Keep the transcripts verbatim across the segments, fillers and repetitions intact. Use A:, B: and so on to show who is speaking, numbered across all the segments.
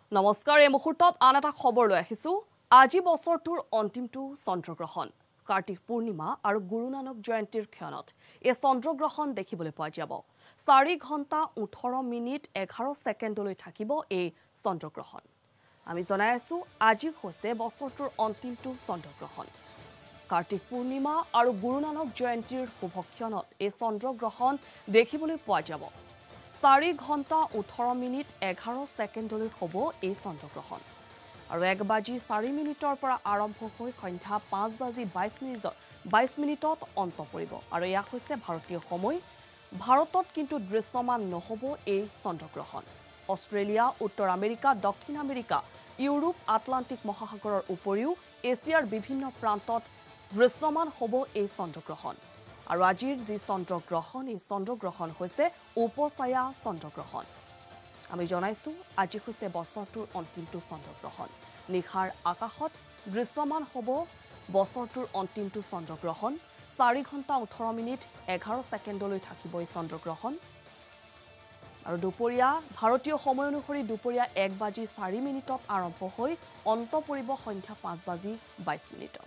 A: নমস্কাৰ এই মুহূৰ্তত আন এটা খবৰ লৈ আহিছো আজি বছৰটোৰ অন্তিমটো চন্দ্ৰগ্ৰহণ কাৰ্তিক পূৰ্ণিমা আৰু গুৰু নানক জয়ন্তীৰ ক্ষণত এই চন্দ্ৰগ্ৰহণ দেখিবলৈ পোৱা যাব চাৰি ঘণ্টা ওঠৰ মিনিট এঘাৰ ছেকেণ্ডলৈ থাকিব এই চন্দ্ৰগ্ৰহণ আমি জনাই আছো আজি হৈছে বছৰটোৰ অন্তিমটো চন্দ্ৰগ্ৰহণ কাৰ্তিক পূৰ্ণিমা আৰু গুৰু নানক জয়ন্তীৰ শুভক্ষণত এই চন্দ্ৰগ্ৰহণ দেখিবলৈ পোৱা যাব চাৰি ঘণ্টা ওঠৰ মিনিট এঘাৰ ছেকেণ্ডলৈ হ'ব এই চন্দ্ৰগ্ৰহণ আৰু এক বাজি চাৰি মিনিটৰ পৰা আৰম্ভ হৈ সন্ধ্যা পাঁচ বাজি বাইছ মিনিটত বাইছ মিনিটত অন্ত পৰিব আৰু এয়া হৈছে ভাৰতীয় সময় ভাৰতত কিন্তু দৃশ্যমান নহ'ব এই চন্দ্ৰগ্ৰহণ অষ্ট্ৰেলিয়া উত্তৰ আমেৰিকা দক্ষিণ আমেৰিকা ইউৰোপ আটলান্টিক মহাসাগৰৰ উপৰিও এছিয়াৰ বিভিন্ন প্ৰান্তত দৃশ্যমান হ'ব এই চন্দ্ৰগ্ৰহণ আৰু আজিৰ যি চন্দ্ৰগ্ৰহণ এই চন্দ্ৰগ্ৰহণ হৈছে উপছায়া চন্দ্ৰগ্ৰহণ আমি জনাইছো আজি হৈছে বছৰটোৰ অন্তিমটো চন্দ্ৰগ্ৰহণ নিখাৰ আকাশত দৃশ্যমান হ'ব বছৰটোৰ অন্তিমটো চন্দ্ৰগ্ৰহণ চাৰি ঘণ্টা ওঠৰ মিনিট এঘাৰ ছেকেণ্ডলৈ থাকিব এই চন্দ্ৰগ্ৰহণ আৰু দুপৰীয়া ভাৰতীয় সময় অনুসৰি দুপৰীয়া এক বাজি চাৰি মিনিটত আৰম্ভ হৈ অন্ত পৰিব সন্ধ্যা পাঁচ বাজি বাইছ মিনিটত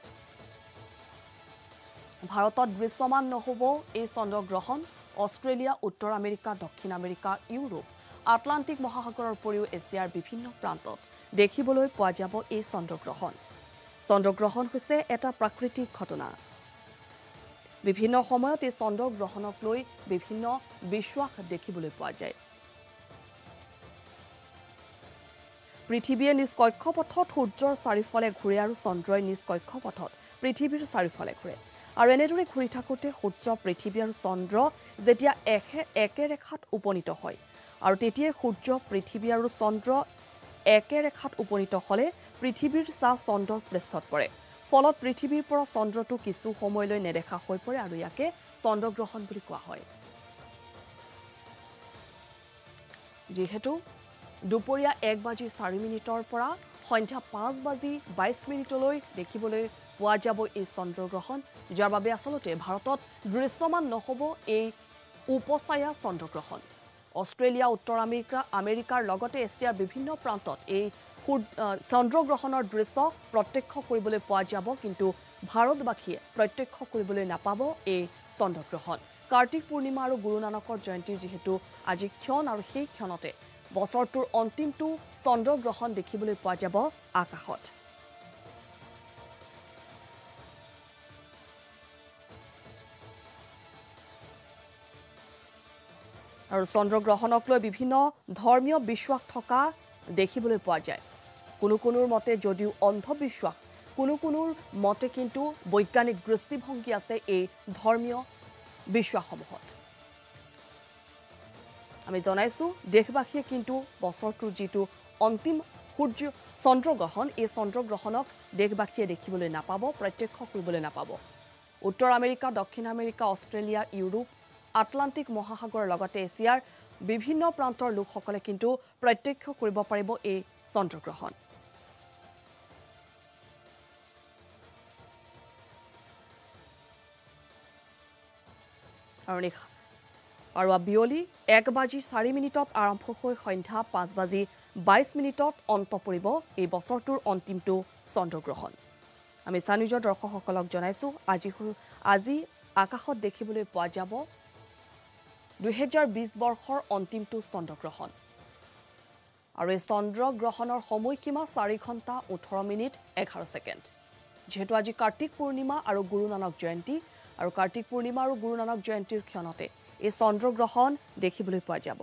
A: ভাৰতত দৃশ্যমান নহ'ব এই চন্দ্ৰগ্ৰহণ অষ্ট্ৰেলিয়া উত্তৰ আমেৰিকা দক্ষিণ আমেৰিকা ইউৰোপ আটলান্টিক মহাসাগৰৰ উপৰিও এছিয়াৰ বিভিন্ন প্ৰান্তত দেখিবলৈ পোৱা যাব এই চন্দ্ৰগ্ৰহণ চন্দ্ৰগ্ৰহণ হৈছে এটা প্ৰাকৃতিক ঘটনা বিভিন্ন সময়ত এই চন্দ্ৰগ্ৰহণক লৈ বিভিন্ন বিশ্বাস দেখিবলৈ পোৱা যায় পৃথিৱীয়ে নিজ কক্ষপথত সূৰ্যৰ চাৰিওফালে ঘূৰে আৰু চন্দ্ৰই নিজ কক্ষপথত পৃথিৱীৰ চাৰিওফালে ঘূৰে আৰু এনেদৰে ঘূৰি থাকোঁতে সূৰ্য পৃথিৱী আৰু চন্দ্ৰ যেতিয়া একে একে ৰেখাত উপনীত হয় আৰু তেতিয়াই সূৰ্য পৃথিৱী আৰু চন্দ্ৰ একে ৰেখাত উপনীত হ'লে পৃথিৱীৰ ছাঁ চন্দ্ৰৰ পৃষ্ঠত পৰে ফলত পৃথিৱীৰ পৰা চন্দ্ৰটো কিছু সময়লৈ নেদেখা হৈ পৰে আৰু ইয়াকে চন্দ্ৰগ্ৰহণ বুলি কোৱা হয় যিহেতু দুপৰীয়া এক বাজি চাৰি মিনিটৰ পৰা সন্ধ্যা পাঁচ বাজি বাইছ মিনিটলৈ দেখিবলৈ পোৱা যাব এই চন্দ্ৰগ্ৰহণ যাৰ বাবে আচলতে ভাৰতত দৃশ্যমান নহ'ব এই উপছায়া চন্দ্ৰগ্ৰহণ অষ্ট্ৰেলিয়া উত্তৰ আমেৰিকা আমেৰিকাৰ লগতে এছিয়াৰ বিভিন্ন প্ৰান্তত এই চন্দ্ৰগ্ৰহণৰ দৃশ্য প্ৰত্যক্ষ কৰিবলৈ পোৱা যাব কিন্তু ভাৰতবাসীয়ে প্ৰত্যক্ষ কৰিবলৈ নাপাব এই চন্দ্ৰগ্ৰহণ কাৰ্তিক পূৰ্ণিমা আৰু গুৰু নানকৰ জয়ন্তীৰ যিহেতু আজি ক্ষণ আৰু সেই ক্ষণতে বছৰটোৰ অন্তিমটো চন্দ্ৰগ্ৰহণ দেখিবলৈ পোৱা যাব আকাশত আৰু চন্দ্ৰগ্ৰহণক লৈ বিভিন্ন ধৰ্মীয় বিশ্বাস থকা দেখিবলৈ পোৱা যায় কোনো কোনোৰ মতে যদিও অন্ধবিশ্বাস কোনো কোনোৰ মতে কিন্তু বৈজ্ঞানিক দৃষ্টিভংগী আছে এই ধৰ্মীয় বিশ্বাসসমূহত আমি জনাইছো দেশবাসীয়ে কিন্তু বছৰটোৰ যিটো অন্তিম সূৰ্য চন্দ্ৰগ্ৰহণ এই চন্দ্ৰগ্ৰহণক দেশবাসীয়ে দেখিবলৈ নাপাব প্ৰত্যক্ষ কৰিবলৈ নাপাব উত্তৰ আমেৰিকা দক্ষিণ আমেৰিকা অষ্ট্ৰেলিয়া ইউৰোপ আটলান্টিক মহাসাগৰৰ লগতে এছিয়াৰ বিভিন্ন প্ৰান্তৰ লোকসকলে কিন্তু প্ৰত্যক্ষ কৰিব পাৰিব এই চন্দ্ৰগ্ৰহণ আৰু নিশা আৰু বিয়লি এক বাজি চাৰি মিনিটত আৰম্ভ হৈ সন্ধ্যা পাঁচ বাজি বাইছ মিনিটত অন্ত পৰিব এই বছৰটোৰ অন্তিমটো চন্দ্ৰগ্ৰহণ আমি চানিজৰ দৰ্শকসকলক জনাইছো আজি আজি আকাশত দেখিবলৈ পোৱা যাব দুহেজাৰ বিছ বৰ্ষৰ অন্তিমটো চন্দ্ৰগ্ৰহণ আৰু এই চন্দ্ৰগ্ৰহণৰ সময়সীমা চাৰি ঘণ্টা ওঠৰ মিনিট এঘাৰ ছেকেণ্ড যেহেতু আজি কাৰ্তিক পূৰ্ণিমা আৰু গুৰু নানক জয়ন্তী আৰু কাৰ্তিক পূৰ্ণিমা আৰু গুৰু নানক জয়ন্তীৰ ক্ষণতে এই চন্দ্ৰগ্ৰহণ দেখিবলৈ পোৱা যাব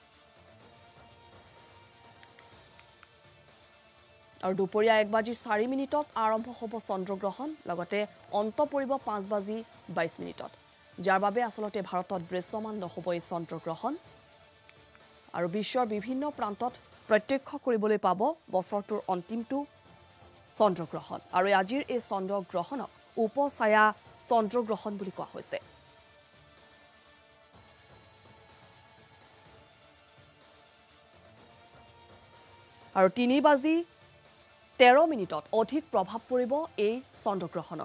A: আৰু দুপৰীয়া এক বাজি চাৰি মিনিটত আৰম্ভ হ'ব চন্দ্ৰগ্ৰহণ লগতে অন্ত পৰিব পাঁচ বাজি বাইছ মিনিটত যাৰ বাবে আচলতে ভাৰতত দৃশ্যমান নহ'ব এই চন্দ্ৰগ্ৰহণ আৰু বিশ্বৰ বিভিন্ন প্ৰান্তত প্ৰত্যক্ষ কৰিবলৈ পাব বছৰটোৰ অন্তিমটো চন্দ্ৰগ্ৰহণ আৰু আজিৰ এই চন্দ্ৰগ্ৰহণক উপছায়া চন্দ্ৰগ্ৰহণ বুলি কোৱা হৈছে আৰু তিনি বাজি তেৰ মিনিটত অধিক প্ৰভাৱ পৰিব এই চন্দ্ৰগ্ৰহণৰ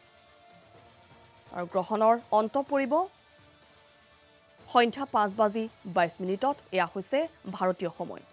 A: আৰু গ্ৰহণৰ অন্ত পৰিব সন্ধ্যা পাঁচ বাজি বাইছ মিনিটত এয়া হৈছে ভাৰতীয় সময়